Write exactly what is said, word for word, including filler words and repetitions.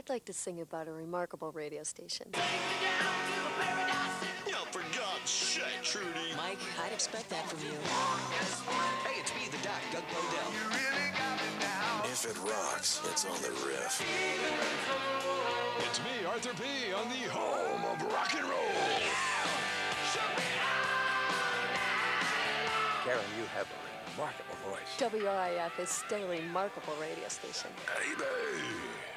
I'd like to sing about a remarkable radio station. Yeah, for God's sake, Trudy. Mike, I'd expect that from you. Hey, it's me, the Doc, Doug Bodell. You really got me now. If it rocks, it's on the riff. It's me, Arthur P., on the home of rock and roll. Karen, you have a remarkable voice. W R I F is still a remarkable radio station. Hey, babe.